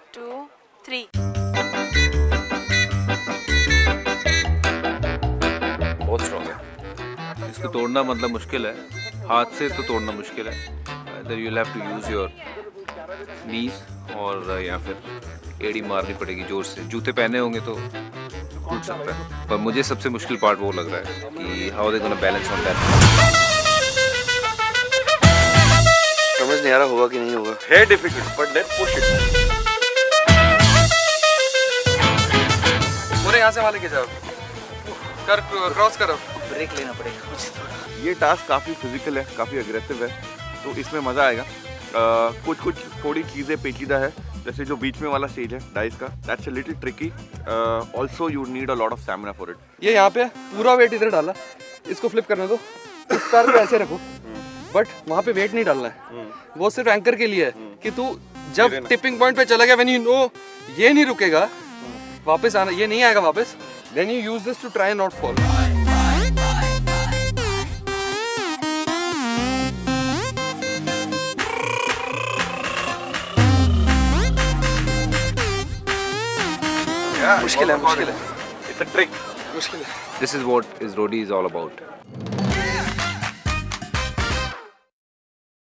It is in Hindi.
2, 3. बहुत स्ट्रॉन्ग है, इसको तोड़ना मतलब मुश्किल है, हाथ से तो तोड़ना मुश्किल है। इधर you have to use your knees और या फिर एड़ी मारनी पड़ेगी जोर से। जूते पहने होंगे तो टूट सकता है, पर मुझे सबसे मुश्किल पार्ट वो लग रहा है कि how they gonna balance on that. समझ नहीं आ रहा होगा कि नहीं होगा। है difficult but let's push it. पूरे यहाँ से वाले के जाओ, कर क्रॉस करो, ब्रेक लेना पड़ेगा कुछ थोड़ा। ये टास्क काफ़ी फिजिकल है, काफ़ी अग्रेसिव है, तो इसमें मज़ा आएगा। कुछ थोड़ी चीज़ें पेचीदा है, जैसे जो बीच में वाला स्टेज है डाइस का, that's a little tricky. Also you need a lot of stamina for it. ये यहाँ पे पूरा वेट इधर डाला, इसको फ्लिप करने दो, इस पैर को ऐसे रखो, बट वहाँ पे वेट नहीं डालना है, वो सिर्फ एंकर के लिए है कि तू जब टिपिंग पॉइंट पे चला गया, व्हेन यू नो ये नहीं रुकेगा वापस आना, ये नहीं आएगा वापस, then you use this to try not fall. मुश्किल है, मुश्किल है, इट्स अ ट्रिक, मुश्किल है। This is what is Roadies all about.